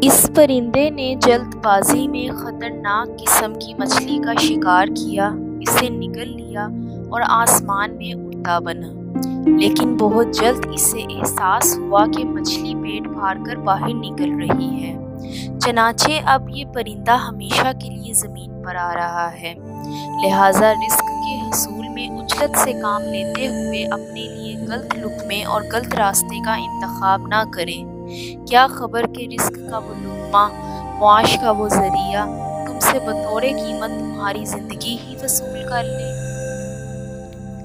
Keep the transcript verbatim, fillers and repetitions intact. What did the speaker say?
इस परिंदे ने जल्दबाजी में खतरनाक किस्म की मछली का शिकार किया, इसे निगल लिया और आसमान में उड़ता बना। लेकिन बहुत जल्द इसे एहसास हुआ कि मछली पेट फाड़ कर बाहर निकल रही है। चनाचे अब ये परिंदा हमेशा के लिए ज़मीन पर आ रहा है। लिहाजा रिस्क के हसूल में उजलत से काम लेते हुए अपने लिए गलत लुक़्मे और गलत रास्ते का इंतखाब ना करें। क्या खबर के रिस्क का वो लुक़्मा, मुआश का वो ज़रिया तुमसे बतौरे कीमत तुम्हारी ज़िंदगी ही वसूल कर ले।